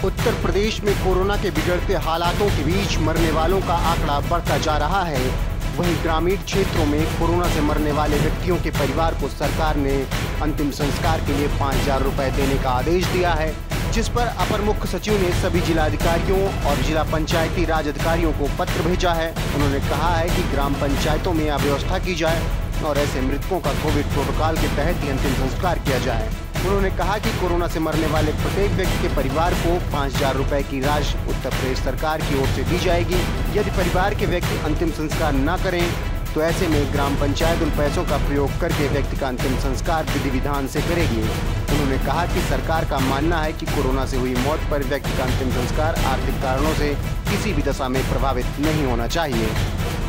उत्तर प्रदेश में कोरोना के बिगड़ते हालातों के बीच मरने वालों का आंकड़ा बढ़ता जा रहा है। वहीं ग्रामीण क्षेत्रों में कोरोना से मरने वाले व्यक्तियों के परिवार को सरकार ने अंतिम संस्कार के लिए 5,000 रुपए देने का आदेश दिया है, जिस पर अपर मुख्य सचिव ने सभी जिलाधिकारियों और जिला पंचायती राज अधिकारियों को पत्र भेजा है। उन्होंने कहा है कि ग्राम पंचायतों में यह व्यवस्था की जाए और ऐसे मृतकों का कोविड प्रोटोकॉल के तहत ही अंतिम संस्कार किया जाए। उन्होंने कहा कि कोरोना से मरने वाले प्रत्येक व्यक्ति के परिवार को 5,000 रुपए की राशि उत्तर प्रदेश सरकार की ओर से दी जाएगी। यदि परिवार के व्यक्ति अंतिम संस्कार न करें तो ऐसे में ग्राम पंचायत उन पैसों का प्रयोग करके व्यक्ति का अंतिम संस्कार विधि विधान से करेगी। उन्होंने कहा कि सरकार का मानना है कि कोरोना से हुई मौत पर व्यक्ति का अंतिम संस्कार आर्थिक कारणों से किसी भी दशा में प्रभावित नहीं होना चाहिए।